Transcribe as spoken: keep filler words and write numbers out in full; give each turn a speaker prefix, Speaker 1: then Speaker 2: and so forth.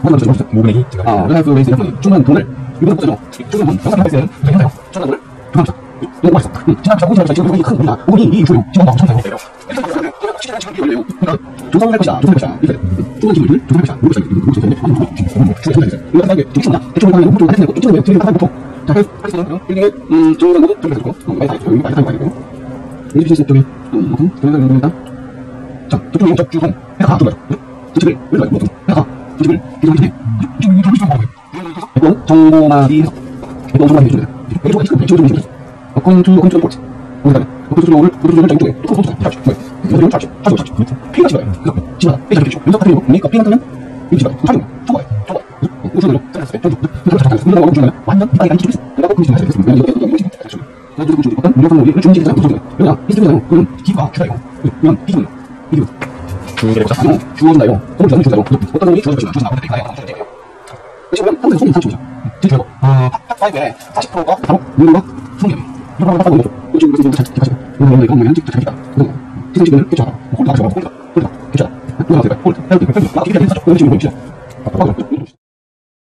Speaker 1: 모금액이 제가 아, 그래서 그 레이스 주는 돈을 이거는 보세요. 주는 돈 영상 레이스는 행사요. 주는 돈을 조합사. 이거 뭐가 있어? 지난 지난 공사를 지금 여기 큰 돈이야. 오분이 이 주요. 지금 나온 천사요. 시간은 지금 비올래요. 그러니까 조성할 것이야. 조성할 것이야. 이렇게 주는 지금 조성할 것이야. 이거 있어요. 이거 있어요. 주의 천사 있어요. 이거 하는 게 되게 쉽냐? 대충 하면 보통 하는 거 이쪽으로 되게 다 보통. 자, 그래서 하시는 빌딩에 음, 조성한 것도 좀 되고. 많이 다 있어요. 여기 많이 다 있고. 여기 비즈니스 쪽에 음, 무슨 그런 겁니다. 자, 저쪽에 영적 주공. 해가 좀 가죠. 저쪽에 여기가 있고 해가 저쪽을 이쪽을 이쪽에 이쪽을 이쪽을 좀 먹어요. 이건 정보마디 해석. 이건 정보마디 해석입니다. 여기 이쪽에 이쪽에 이쪽에 이쪽에 어컨투 어컨투 포트. 거기다가 어컨투 조를 어컨투 조를 이쪽에 또 포트가 차죠. 뭐예요? 이거 차죠. 차죠. 차죠. 피가 찍어요. 그래서 지마다 피가 찍죠. 연속 같은 거 보니까 피 같으면 이거 지마다 차죠. 초과요. 초과. 우선으로 잘랐을 때 전부 그거 잠깐 그거 먹으면 주면 완전 아이가 이쪽에 있어. 그래서 그 지마다 됐습니다. 이거 이거 이거 지마다 됐죠. 그래서 그 어떤 무료 상품을 주문지게 잘 보셔요. 왜냐? 이쪽에는 그건 기가 기다요. 이건 비중 이거 주기를 보자. 주어준다요. 선물 주는 주다요. 어떤 놈이 주어주지만 주어준 나오는데 가요. 주어준 돼요. 지금 한국에서 손님 삼십이죠. 뒤집어. 아, 탑파이브에 사십 퍼센트가 바로 물과 성경이에요. 이거 바로 바로 이거죠. 지금 그래서 잘 기가지고. 이거 이거 뭐 현직 잘 기다. 그래서 시선 지금은 괜찮아. 홀드 가져가. 홀드. 홀드. 괜찮아. 이거 어떻게 홀드. 해야 돼. 막 기가 괜찮죠. 그럼 지금 보이시죠?